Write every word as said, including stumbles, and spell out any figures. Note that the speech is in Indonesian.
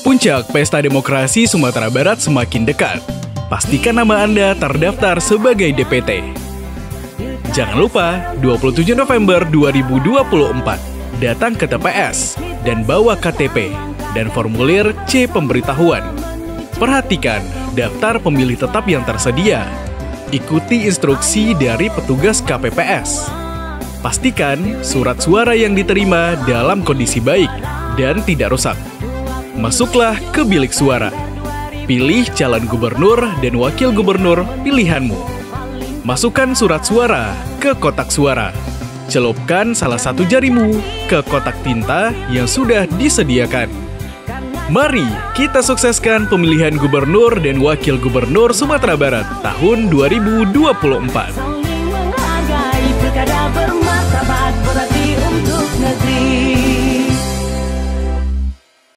Puncak Pesta Demokrasi Sumatera Barat semakin dekat. Pastikan nama Anda terdaftar sebagai D P T. Jangan lupa, dua puluh tujuh November dua ribu dua puluh empat, datang ke T P S dan bawa K T P dan formulir C pemberitahuan. Perhatikan daftar pemilih tetap yang tersedia. Ikuti instruksi dari petugas K P P S. Pastikan surat suara yang diterima dalam kondisi baik dan tidak rusak. Masuklah ke bilik suara. Pilih calon gubernur dan wakil gubernur pilihanmu. Masukkan surat suara ke kotak suara. Celupkan salah satu jarimu ke kotak tinta yang sudah disediakan. Mari kita sukseskan pemilihan gubernur dan wakil gubernur Sumatera Barat tahun dua ribu dua puluh empat.